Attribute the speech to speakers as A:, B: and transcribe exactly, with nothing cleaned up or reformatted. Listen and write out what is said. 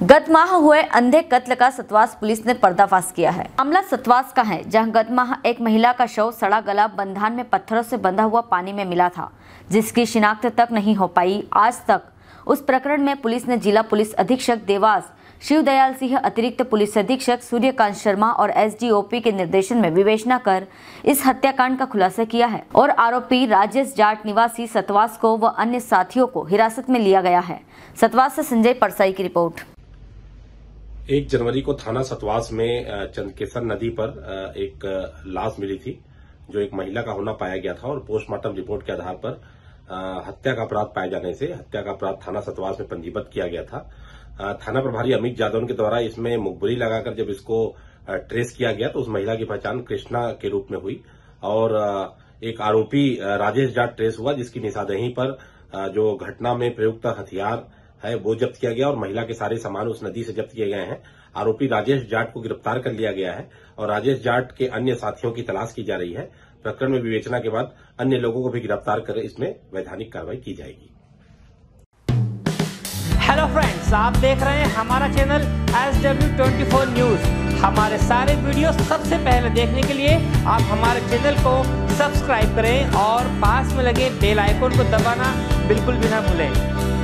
A: गत माह हुए अंधे कत्ल का सतवास पुलिस ने पर्दाफाश किया है। मामला सतवास का है, जहां गत माह एक महिला का शव सड़ा गला बंधान में पत्थरों से बंधा हुआ पानी में मिला था, जिसकी शिनाख्त तक नहीं हो पाई। आज तक उस प्रकरण में पुलिस ने जिला पुलिस अधीक्षक देवास शिवदयाल सिंह, अतिरिक्त पुलिस अधीक्षक सूर्यकांत शर्मा और एसडीओपी के निर्देशन में विवेचना कर इस हत्याकांड का खुलासा किया है और आरोपी राजेश जाट निवासी सतवास को व अन्य साथियों को हिरासत में लिया गया है। सतवास से संजय परसाई की रिपोर्ट।
B: एक जनवरी को थाना सतवास में चंदकेसर नदी पर एक लाश मिली थी, जो एक महिला का होना पाया गया था और पोस्टमार्टम रिपोर्ट के आधार पर हत्या का अपराध पाए जाने से हत्या का अपराध थाना सतवास में पंजीबद्ध किया गया था। थाना प्रभारी अमित जादव के द्वारा इसमें मुखबिरी लगाकर जब इसको ट्रेस किया गया तो उस महिला की पहचान कृष्णा के रूप में हुई और एक आरोपी राजेश जाट ट्रेस हुआ, जिसकी निशानदेही पर जो घटना में प्रयुक्त हथियार है वो जब्त किया गया और महिला के सारे सामान उस नदी से जब्त किए गए हैं। आरोपी राजेश जाट को गिरफ्तार कर लिया गया है और राजेश जाट के अन्य साथियों की तलाश की जा रही है। प्रकरण में विवेचना के बाद अन्य लोगों को भी गिरफ्तार कर इसमें वैधानिक कार्रवाई की जाएगी।
C: हेलो फ्रेंड्स, आप देख रहे हैं हमारा channel S W twenty four news. हमारे सारे वीडियो सबसे पहले देखने के लिए आप हमारे चैनल को सब्सक्राइब करें और पास में लगे बेल आइकन को दबाना बिल्कुल भी ना भूलें।